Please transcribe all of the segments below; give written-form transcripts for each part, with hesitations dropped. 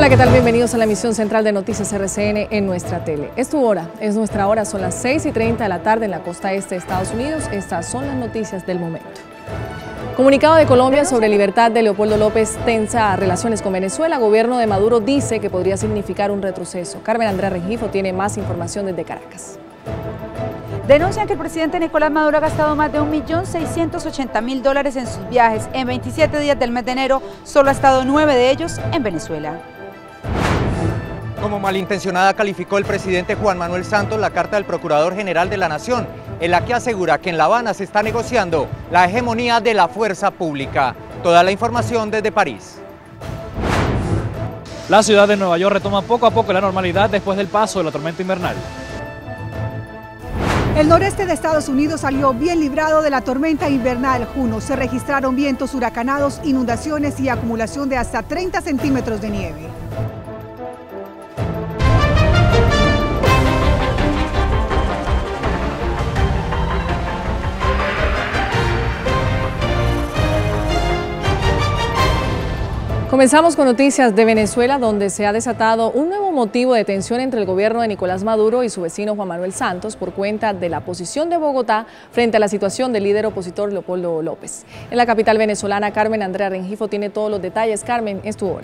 Hola, ¿qué tal? Bienvenidos a la emisión central de Noticias RCN en nuestra tele. Es tu hora, es nuestra hora, son las 6:30 de la tarde en la costa este de Estados Unidos. Estas son las noticias del momento. Comunicado de Colombia sobre libertad de Leopoldo López tensa relaciones con Venezuela. Gobierno de Maduro dice que podría significar un retroceso. Carmen Andrea Rengifo tiene más información desde Caracas. Denuncian que el presidente Nicolás Maduro ha gastado más de $1.680.000 en sus viajes. En 27 días del mes de enero, solo ha estado 9 de ellos en Venezuela. Como malintencionada calificó el presidente Juan Manuel Santos la carta del Procurador General de la Nación, en la que asegura que en La Habana se está negociando la hegemonía de la fuerza pública. Toda la información desde París. La ciudad de Nueva York retoma poco a poco la normalidad después del paso de la tormenta invernal. El noreste de Estados Unidos salió bien librado de la tormenta invernal Juno. Se registraron vientos huracanados, inundaciones y acumulación de hasta 30 centímetros de nieve. Comenzamos con noticias de Venezuela, donde se ha desatado un nuevo motivo de tensión entre el gobierno de Nicolás Maduro y su vecino Juan Manuel Santos por cuenta de la posición de Bogotá frente a la situación del líder opositor Leopoldo López. En la capital venezolana, Carmen Andrea Rengifo tiene todos los detalles. Carmen, es tu hora.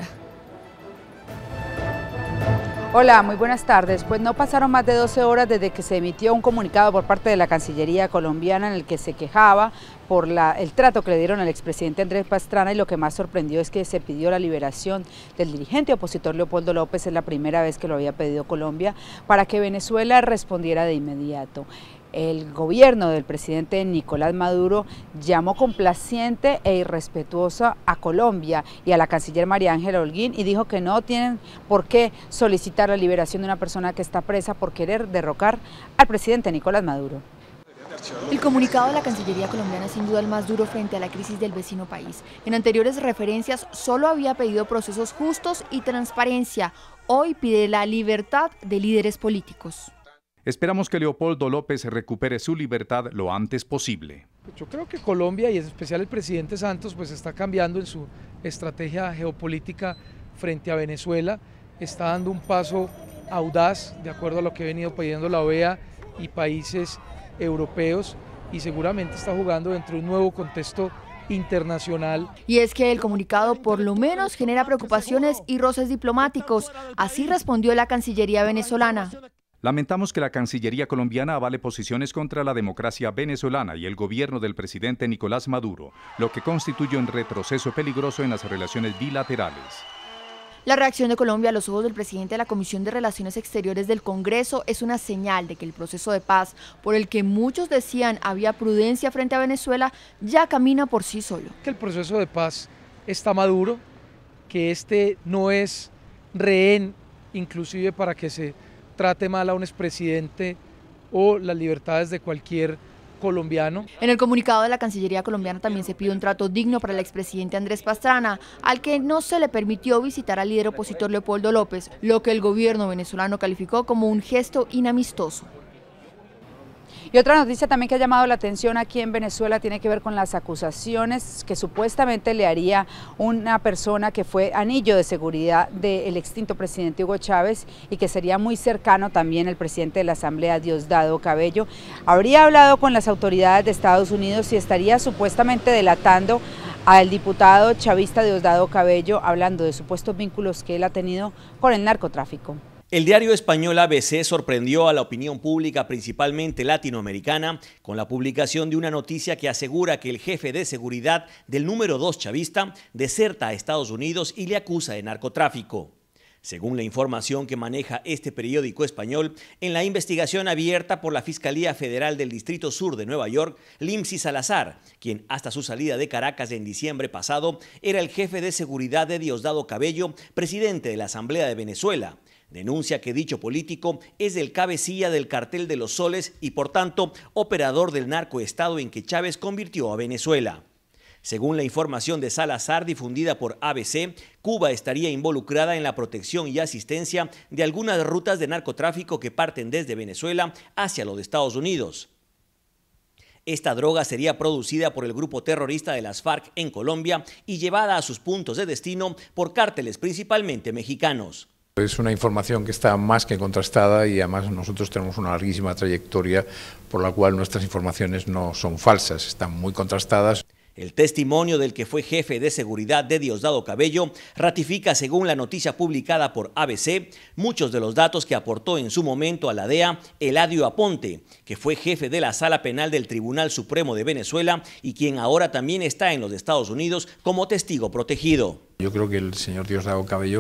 Hola, muy buenas tardes. Pues no pasaron más de 12 horas desde que se emitió un comunicado por parte de la Cancillería colombiana en el que se quejaba por el trato que le dieron al expresidente Andrés Pastrana, y lo que más sorprendió es que se pidió la liberación del dirigente opositor Leopoldo López. Es la primera vez que lo había pedido Colombia, para que Venezuela respondiera de inmediato. El gobierno del presidente Nicolás Maduro llamó complaciente e irrespetuosa a Colombia y a la canciller María Ángela Holguín, y dijo que no tienen por qué solicitar la liberación de una persona que está presa por querer derrocar al presidente Nicolás Maduro. El comunicado de la Cancillería colombiana es sin duda el más duro frente a la crisis del vecino país. En anteriores referencias solo había pedido procesos justos y transparencia. Hoy pide la libertad de líderes políticos. Esperamos que Leopoldo López recupere su libertad lo antes posible. Yo creo que Colombia, y en especial el presidente Santos, pues está cambiando en su estrategia geopolítica frente a Venezuela. Está dando un paso audaz, de acuerdo a lo que ha venido pidiendo la OEA y países europeos, y seguramente está jugando dentro de un nuevo contexto internacional. Y es que el comunicado por lo menos genera preocupaciones y roces diplomáticos. Así respondió la Cancillería venezolana. Lamentamos que la Cancillería colombiana avale posiciones contra la democracia venezolana y el gobierno del presidente Nicolás Maduro, lo que constituye un retroceso peligroso en las relaciones bilaterales. La reacción de Colombia a los ojos del presidente de la Comisión de Relaciones Exteriores del Congreso es una señal de que el proceso de paz, por el que muchos decían había prudencia frente a Venezuela, ya camina por sí solo. Que el proceso de paz está maduro, que este no es rehén inclusive para que se trate mal a un expresidente o las libertades de cualquier colombiano. En el comunicado de la Cancillería colombiana también se pide un trato digno para el expresidente Andrés Pastrana, al que no se le permitió visitar al líder opositor Leopoldo López, lo que el gobierno venezolano calificó como un gesto inamistoso. Y otra noticia también que ha llamado la atención aquí en Venezuela tiene que ver con las acusaciones que supuestamente le haría una persona que fue anillo de seguridad del extinto presidente Hugo Chávez y que sería muy cercano también al presidente de la Asamblea, Diosdado Cabello. Habría hablado con las autoridades de Estados Unidos y estaría supuestamente delatando al diputado chavista Diosdado Cabello, hablando de supuestos vínculos que él ha tenido con el narcotráfico. El diario español ABC sorprendió a la opinión pública, principalmente latinoamericana, con la publicación de una noticia que asegura que el jefe de seguridad del número 2 chavista deserta a Estados Unidos y le acusa de narcotráfico. Según la información que maneja este periódico español, en la investigación abierta por la Fiscalía Federal del Distrito Sur de Nueva York, Limsi Salazar, quien hasta su salida de Caracas en diciembre pasado era el jefe de seguridad de Diosdado Cabello, presidente de la Asamblea de Venezuela, denuncia que dicho político es el cabecilla del cartel de los soles y por tanto operador del narcoestado en que Chávez convirtió a Venezuela. Según la información de Salazar difundida por ABC, Cuba estaría involucrada en la protección y asistencia de algunas rutas de narcotráfico que parten desde Venezuela hacia los Estados Unidos. Esta droga sería producida por el grupo terrorista de las FARC en Colombia y llevada a sus puntos de destino por cárteles principalmente mexicanos. Es una información que está más que contrastada y además nosotros tenemos una larguísima trayectoria por la cual nuestras informaciones no son falsas, están muy contrastadas. El testimonio del que fue jefe de seguridad de Diosdado Cabello ratifica, según la noticia publicada por ABC, muchos de los datos que aportó en su momento a la DEA Eladio Aponte, que fue jefe de la Sala Penal del Tribunal Supremo de Venezuela y quien ahora también está en los Estados Unidos como testigo protegido. Yo creo que el señor Diosdado Cabello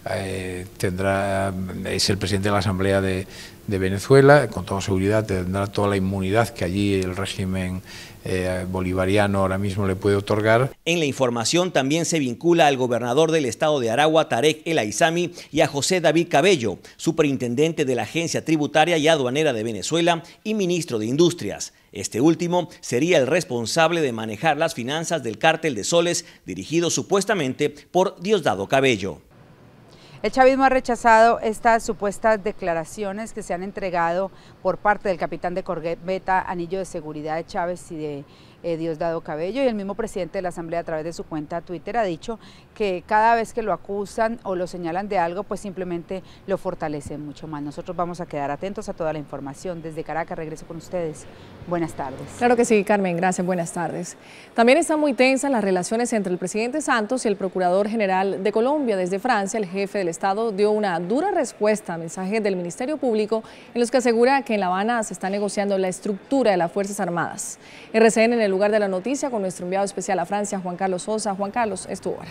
es el presidente de la Asamblea de Venezuela, con toda seguridad tendrá toda la inmunidad que allí el régimen bolivariano ahora mismo le puede otorgar. En la información también se vincula al gobernador del estado de Aragua, Tarek El Aizami, y a José David Cabello, superintendente de la Agencia Tributaria y Aduanera de Venezuela y ministro de Industrias. Este último sería el responsable de manejar las finanzas del cártel de Soles, dirigido supuestamente por Diosdado Cabello. El chavismo ha rechazado estas supuestas declaraciones que se han entregado por parte del capitán de corbeta Anillo de Seguridad de Chávez y de Diosdado Cabello, y el mismo presidente de la Asamblea a través de su cuenta Twitter ha dicho que cada vez que lo acusan o lo señalan de algo, pues simplemente lo fortalecen mucho más. Nosotros vamos a quedar atentos a toda la información. Desde Caracas regreso con ustedes. Buenas tardes. Claro que sí, Carmen, gracias, buenas tardes. También están muy tensas las relaciones entre el presidente Santos y el Procurador General de Colombia. Desde Francia, el jefe del Estado dio una dura respuesta a mensajes del Ministerio Público en los que asegura que en La Habana se está negociando la estructura de las Fuerzas Armadas. RCN en el lugar de la noticia con nuestro enviado especial a Francia, Juan Carlos Sosa. Juan Carlos, es tu hora.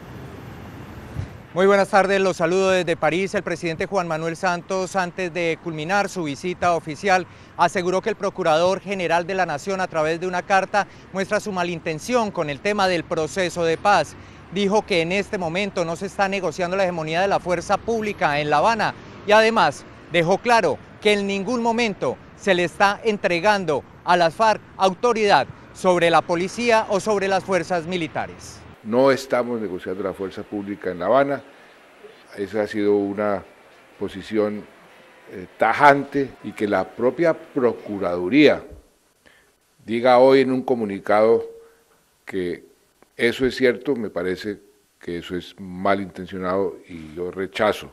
Muy buenas tardes, los saludo desde París. El presidente Juan Manuel Santos, antes de culminar su visita oficial, aseguró que el Procurador General de la Nación, a través de una carta, muestra su malintención con el tema del proceso de paz. Dijo que en este momento no se está negociando la hegemonía de la fuerza pública en La Habana y además dejó claro que en ningún momento se le está entregando a las FARC autoridad sobre la policía o sobre las fuerzas militares. No estamos negociando la fuerza pública en La Habana, esa ha sido una posición tajante, y que la propia Procuraduría diga hoy en un comunicado que eso es cierto, me parece que eso es malintencionado y yo rechazo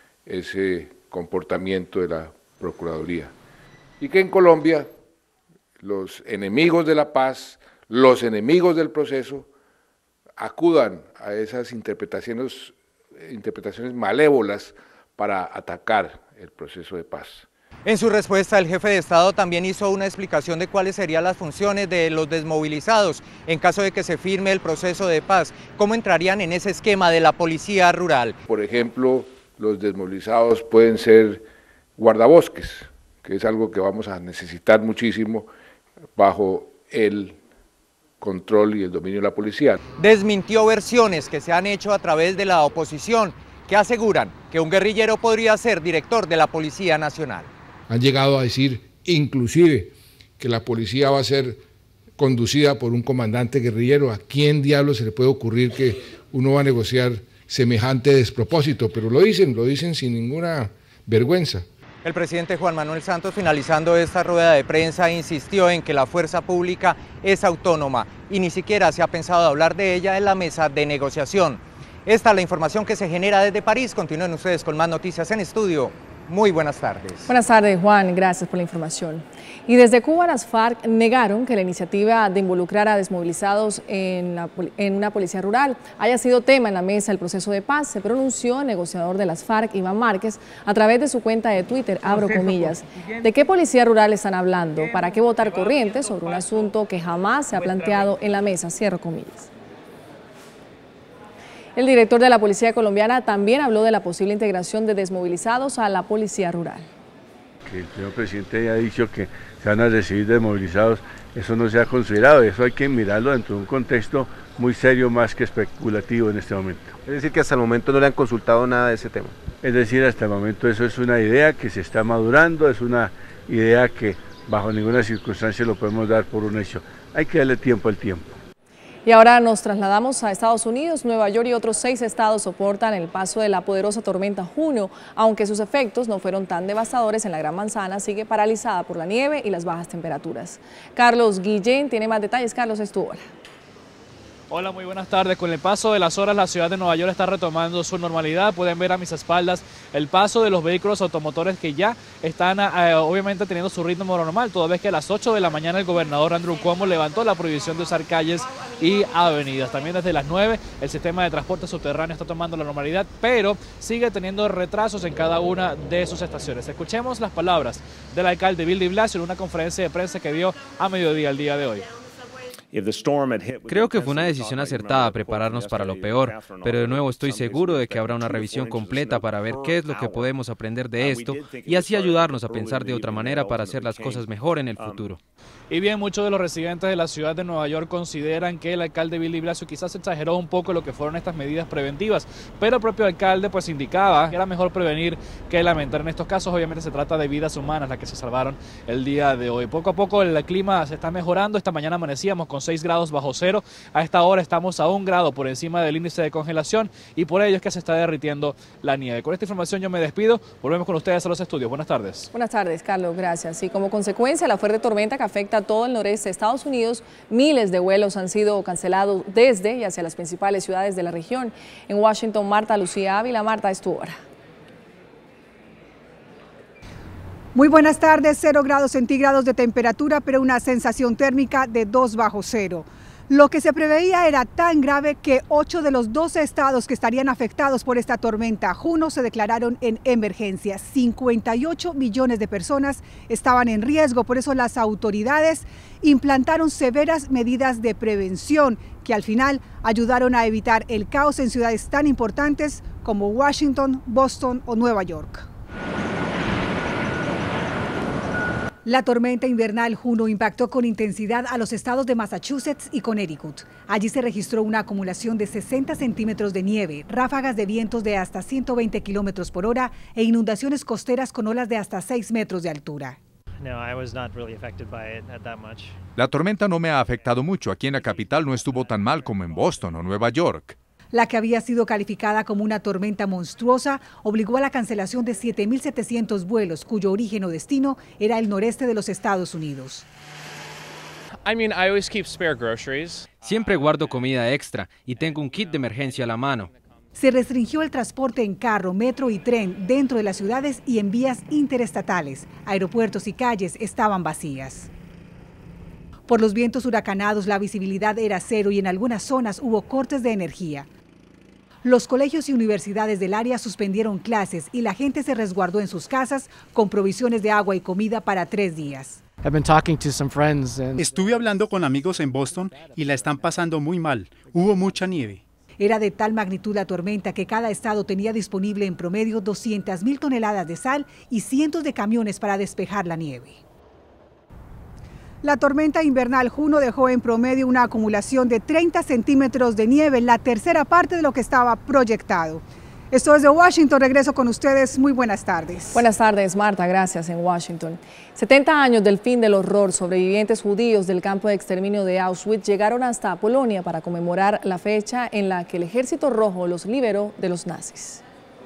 ese comportamiento de la Procuraduría. Y que en Colombia los enemigos de la paz, los enemigos del proceso, acudan a esas interpretaciones malévolas para atacar el proceso de paz. En su respuesta, el jefe de Estado también hizo una explicación de cuáles serían las funciones de los desmovilizados en caso de que se firme el proceso de paz, cómo entrarían en ese esquema de la policía rural. Por ejemplo, los desmovilizados pueden ser guardabosques, que es algo que vamos a necesitar muchísimo bajo el control y el dominio de la policía. Desmintió versiones que se han hecho a través de la oposición que aseguran que un guerrillero podría ser director de la Policía Nacional. Han llegado a decir inclusive que la policía va a ser conducida por un comandante guerrillero. ¿A quién diablos se le puede ocurrir que uno va a negociar semejante despropósito? Pero lo dicen sin ninguna vergüenza. El presidente Juan Manuel Santos, finalizando esta rueda de prensa, insistió en que la fuerza pública es autónoma y ni siquiera se ha pensado hablar de ella en la mesa de negociación. Esta es la información que se genera desde París. Continúen ustedes con más noticias en estudio. Muy buenas tardes. Buenas tardes, Juan. Gracias por la información. Y desde Cuba, las FARC negaron que la iniciativa de involucrar a desmovilizados en una policía rural haya sido tema en la mesa del proceso de paz. Se pronunció el negociador de las FARC, Iván Márquez, a través de su cuenta de Twitter, abro comillas. ¿De qué policía rural están hablando? ¿Para qué votar corriente sobre un asunto que jamás se ha planteado en la mesa? Cierro comillas. El director de la Policía Colombiana también habló de la posible integración de desmovilizados a la policía rural. Que el señor presidente ya ha dicho que se van a recibir desmovilizados, eso no se ha considerado, eso hay que mirarlo dentro de un contexto muy serio, más que especulativo en este momento. Es decir, que hasta el momento no le han consultado nada de ese tema. Es decir, hasta el momento eso es una idea que se está madurando, es una idea que bajo ninguna circunstancia lo podemos dar por un hecho. Hay que darle tiempo al tiempo. Y ahora nos trasladamos a Estados Unidos. Nueva York y otros 6 estados soportan el paso de la poderosa tormenta Juno, aunque sus efectos no fueron tan devastadores. En la Gran Manzana sigue paralizada por la nieve y las bajas temperaturas. Carlos Guillén tiene más detalles. Carlos, es tu hora. Hola, muy buenas tardes. Con el paso de las horas, la ciudad de Nueva York está retomando su normalidad. Pueden ver a mis espaldas el paso de los vehículos automotores que ya están obviamente teniendo su ritmo normal, toda vez que a las 8 de la mañana el gobernador Andrew Cuomo levantó la prohibición de usar calles y avenidas. También desde las 9 el sistema de transporte subterráneo está tomando la normalidad, pero sigue teniendo retrasos en cada una de sus estaciones. Escuchemos las palabras del alcalde Bill de Blasio en una conferencia de prensa que dio a mediodía el día de hoy. Creo que fue una decisión acertada prepararnos para lo peor, pero de nuevo estoy seguro de que habrá una revisión completa para ver qué es lo que podemos aprender de esto y así ayudarnos a pensar de otra manera para hacer las cosas mejor en el futuro. Y bien, muchos de los residentes de la ciudad de Nueva York consideran que el alcalde Bill de Blasio quizás exageró un poco lo que fueron estas medidas preventivas, pero el propio alcalde pues indicaba que era mejor prevenir que lamentar. En estos casos obviamente se trata de vidas humanas las que se salvaron el día de hoy. Poco a poco el clima se está mejorando. Esta mañana amanecíamos con 6 grados bajo cero. A esta hora estamos a 1 grado por encima del índice de congelación y por ello es que se está derritiendo la nieve. Con esta información yo me despido. Volvemos con ustedes a los estudios. Buenas tardes. Buenas tardes, Carlos. Gracias. Y como consecuencia, la fuerte tormenta que afecta a todo el noreste de Estados Unidos, miles de vuelos han sido cancelados desde y hacia las principales ciudades de la región. En Washington, Marta Lucía Ávila. Marta, es tu hora. Muy buenas tardes. 0 grados centígrados de temperatura, pero una sensación térmica de 2 bajo cero. Lo que se preveía era tan grave que 8 de los 12 estados que estarían afectados por esta tormenta Juno se declararon en emergencia. 58 millones de personas estaban en riesgo, por eso las autoridades implantaron severas medidas de prevención que al final ayudaron a evitar el caos en ciudades tan importantes como Washington, Boston o Nueva York. La tormenta invernal Juno impactó con intensidad a los estados de Massachusetts y Connecticut. Allí se registró una acumulación de 60 centímetros de nieve, ráfagas de vientos de hasta 120 kilómetros por hora e inundaciones costeras con olas de hasta 6 metros de altura. La tormenta no me ha afectado mucho. Aquí en la capital no estuvo tan mal como en Boston o Nueva York. La que había sido calificada como una tormenta monstruosa obligó a la cancelación de 7.700 vuelos, cuyo origen o destino era el noreste de los Estados Unidos. Siempre guardo comida extra y tengo un kit de emergencia a la mano. Se restringió el transporte en carro, metro y tren dentro de las ciudades y en vías interestatales. Aeropuertos y calles estaban vacías. Por los vientos huracanados, la visibilidad era cero y en algunas zonas hubo cortes de energía. Los colegios y universidades del área suspendieron clases y la gente se resguardó en sus casas con provisiones de agua y comida para 3 días. Estuve hablando con amigos en Boston y la están pasando muy mal. Hubo mucha nieve. Era de tal magnitud la tormenta que cada estado tenía disponible en promedio 200.000 toneladas de sal y cientos de camiones para despejar la nieve. La tormenta invernal Juno dejó en promedio una acumulación de 30 centímetros de nieve, la tercera parte de lo que estaba proyectado. Esto es de Washington, regreso con ustedes. Muy buenas tardes. Buenas tardes, Marta, gracias en Washington. 70 años del fin del horror. Sobrevivientes judíos del campo de exterminio de Auschwitz llegaron hasta Polonia para conmemorar la fecha en la que el Ejército Rojo los liberó de los nazis.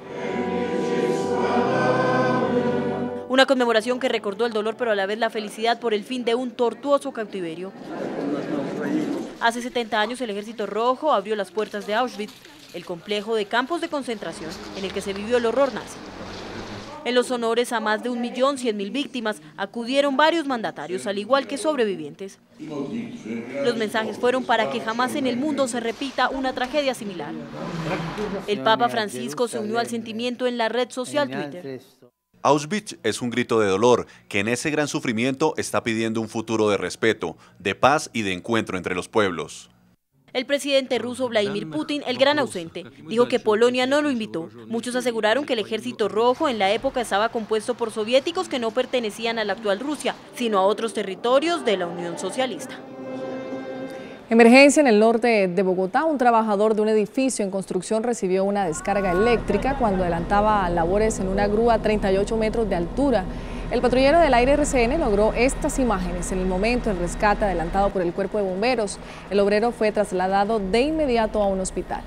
Una conmemoración que recordó el dolor pero a la vez la felicidad por el fin de un tortuoso cautiverio. Hace 70 años el Ejército Rojo abrió las puertas de Auschwitz, el complejo de campos de concentración en el que se vivió el horror nazi. En los honores a más de 1.100.000 víctimas acudieron varios mandatarios, al igual que sobrevivientes. Los mensajes fueron para que jamás en el mundo se repita una tragedia similar. El Papa Francisco se unió al sentimiento en la red social Twitter. Auschwitz es un grito de dolor que en ese gran sufrimiento está pidiendo un futuro de respeto, de paz y de encuentro entre los pueblos. El presidente ruso Vladimir Putin, el gran ausente, dijo que Polonia no lo invitó. Muchos aseguraron que el Ejército Rojo en la época estaba compuesto por soviéticos que no pertenecían a la actual Rusia, sino a otros territorios de la Unión Socialista. Emergencia en el norte de Bogotá. Un trabajador de un edificio en construcción recibió una descarga eléctrica cuando adelantaba labores en una grúa a 38 metros de altura. El patrullero del aire RCN logró estas imágenes en el momento del rescate adelantado por el cuerpo de bomberos. El obrero fue trasladado de inmediato a un hospital.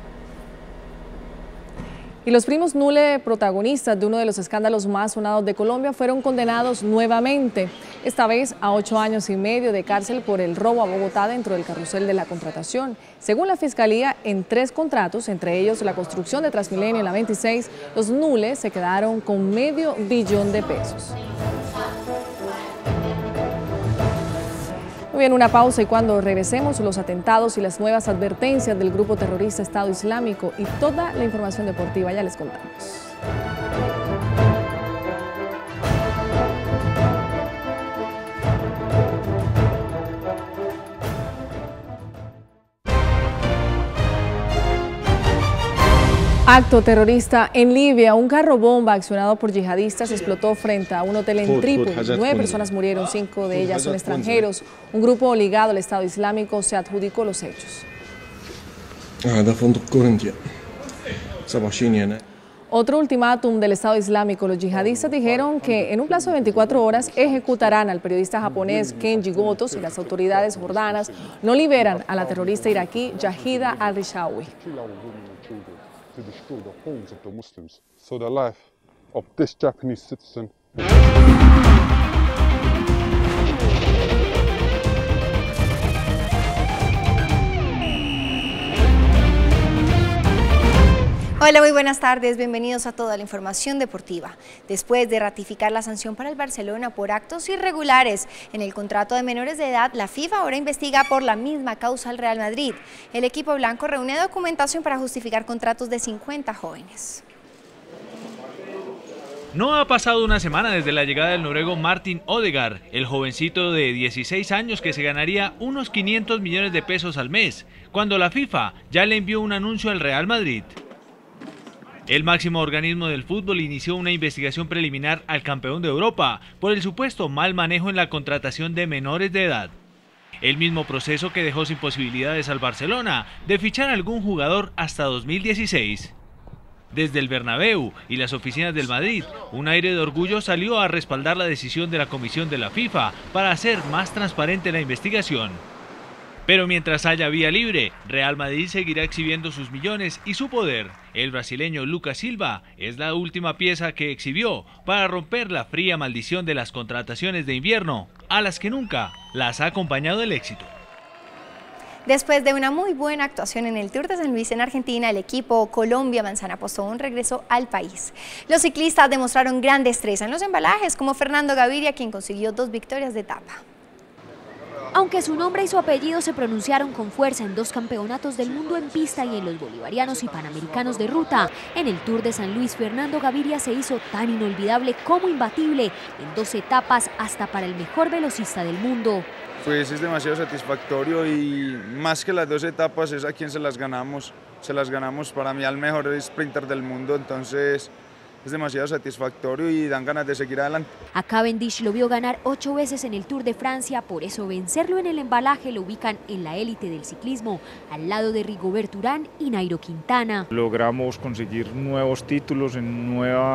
Y los primos Nule, protagonistas de uno de los escándalos más sonados de Colombia, fueron condenados nuevamente, esta vez a 8 años y medio de cárcel por el robo a Bogotá dentro del carrusel de la contratación. Según la Fiscalía, en 3 contratos, entre ellos la construcción de Transmilenio en la 26, los Nule se quedaron con $500 millones de pesos. Muy bien, una pausa y cuando regresemos, los atentados y las nuevas advertencias del grupo terrorista Estado Islámico y toda la información deportiva ya les contamos. Acto terrorista en Libia. Un carro bomba accionado por yihadistas explotó frente a un hotel en Trípoli. 9 personas murieron, 5 de ellas son extranjeros. Un grupo ligado al Estado Islámico se adjudicó los hechos. Otro ultimátum del Estado Islámico. Los yihadistas dijeron que en un plazo de 24 horas ejecutarán al periodista japonés Kenji Goto si las autoridades jordanas no liberan a la terrorista iraquí Yahida al-Rishawi. To destroy the homes of the Muslims, so the life of this Japanese citizen. Hola, muy buenas tardes, bienvenidos a toda la información deportiva. Después de ratificar la sanción para el Barcelona por actos irregulares en el contrato de menores de edad, la FIFA ahora investiga por la misma causa al Real Madrid. El equipo blanco reúne documentación para justificar contratos de 50 jóvenes. No ha pasado una semana desde la llegada del noruego Martin Odegaard, el jovencito de 16 años que se ganaría unos 500 millones de pesos al mes, cuando la FIFA ya le envió un anuncio al Real Madrid. El máximo organismo del fútbol inició una investigación preliminar al campeón de Europa por el supuesto mal manejo en la contratación de menores de edad. El mismo proceso que dejó sin posibilidades al Barcelona de fichar a algún jugador hasta 2016. Desde el Bernabéu y las oficinas del Madrid, un aire de orgullo salió a respaldar la decisión de la comisión de la FIFA para hacer más transparente la investigación. Pero mientras haya vía libre, Real Madrid seguirá exhibiendo sus millones y su poder. El brasileño Lucas Silva es la última pieza que exhibió para romper la fría maldición de las contrataciones de invierno, a las que nunca las ha acompañado el éxito. Después de una muy buena actuación en el Tour de San Luis en Argentina, el equipo Colombia Manzana Postobón regresó al país. Los ciclistas demostraron gran destreza en los embalajes, como Fernando Gaviria, quien consiguió 2 victorias de etapa. Aunque su nombre y su apellido se pronunciaron con fuerza en 2 campeonatos del mundo en pista y en los bolivarianos y panamericanos de ruta, en el Tour de San Luis, Fernando Gaviria se hizo tan inolvidable como imbatible en 2 etapas hasta para el mejor velocista del mundo. Pues es demasiado satisfactorio y más que las 2 etapas es a quien se las ganamos para mí al mejor sprinter del mundo, entonces es demasiado satisfactorio y dan ganas de seguir adelante. A Cavendish lo vio ganar 8 veces en el Tour de Francia, por eso vencerlo en el embalaje lo ubican en la élite del ciclismo, al lado de Rigoberto Urán y Nairo Quintana. Logramos conseguir nuevos títulos en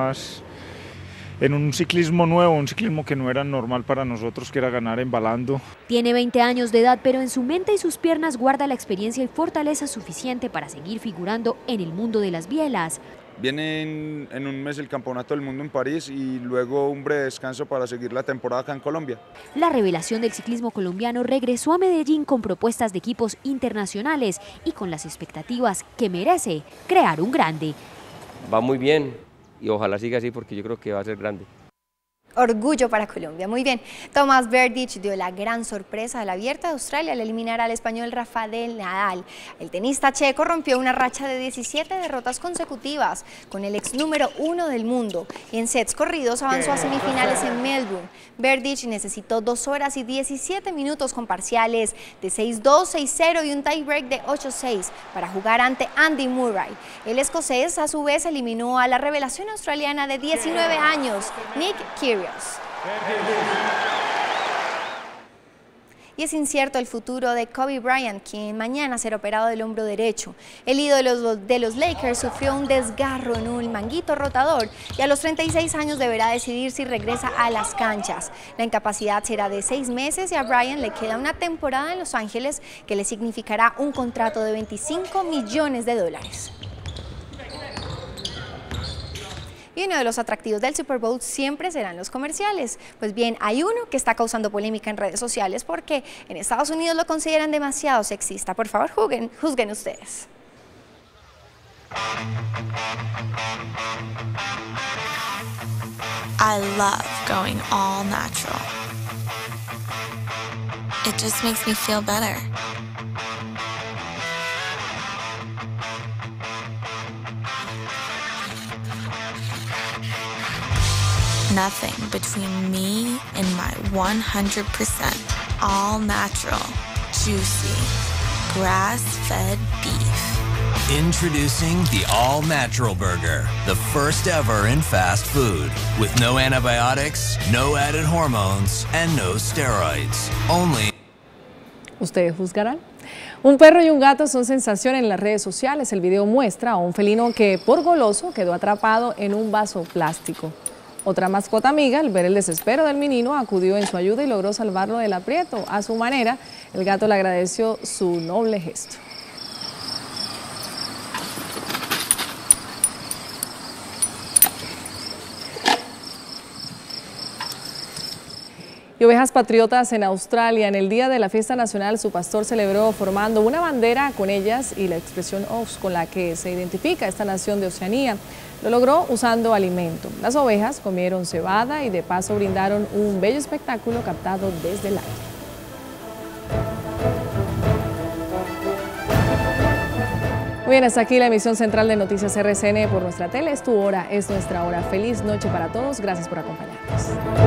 un ciclismo nuevo, un ciclismo que no era normal para nosotros, que era ganar embalando. Tiene 20 años de edad, pero en su mente y sus piernas guarda la experiencia y fortaleza suficiente para seguir figurando en el mundo de las bielas. Viene en un mes el Campeonato del Mundo en París y luego un breve descanso para seguir la temporada acá en Colombia. La revelación del ciclismo colombiano regresó a Medellín con propuestas de equipos internacionales y con las expectativas que merece crear un grande. Va muy bien y ojalá siga así porque yo creo que va a ser grande. Orgullo para Colombia, muy bien. Tomás Berdych dio la gran sorpresa del Abierto de Australia al eliminar al español Rafael Nadal. El tenista checo rompió una racha de 17 derrotas consecutivas con el ex número 1 del mundo. En sets corridos avanzó a semifinales en Melbourne. Berdych necesitó 2 horas y 17 minutos con parciales de 6-2, 6-0 y un tiebreak de 8-6 para jugar ante Andy Murray. El escocés a su vez eliminó a la revelación australiana de 19 años, Nick Kyrgios. y es incierto el futuro de Kobe Bryant, quien mañana será operado del hombro derecho. El ídolo de los Lakers sufrió un desgarro en un manguito rotador y a los 36 años deberá decidir si regresa a las canchas. La incapacidad será de 6 meses y a Bryant le queda una temporada en Los Ángeles que le significará un contrato de $25 millones. Y uno de los atractivos del Super Bowl siempre serán los comerciales. Pues bien, hay uno que está causando polémica en redes sociales porque en Estados Unidos lo consideran demasiado sexista. Por favor, juzguen ustedes. I love going all natural. It just makes me feel better. Nothing between me and my 100% all natural, juicy, grass-fed beef. Introducing the All Natural Burger, the first ever in fast food, with no antibiotics, no added hormones, and no steroids. Only. ¿Ustedes juzgarán? Un perro y un gato son sensación en las redes sociales. El video muestra a un felino que, por goloso, quedó atrapado en un vaso plástico. Otra mascota amiga, al ver el desespero del menino, acudió en su ayuda y logró salvarlo del aprieto. A su manera, el gato le agradeció su noble gesto. Y ovejas patriotas en Australia. En el día de la fiesta nacional, su pastor celebró formando una bandera con ellas y la expresión Ox con la que se identifica esta nación de Oceanía. Lo logró usando alimento. Las ovejas comieron cebada y de paso brindaron un bello espectáculo captado desde el aire. Muy bien, hasta aquí la emisión central de Noticias RCN por nuestra tele. Es tu hora, es nuestra hora. Feliz noche para todos. Gracias por acompañarnos.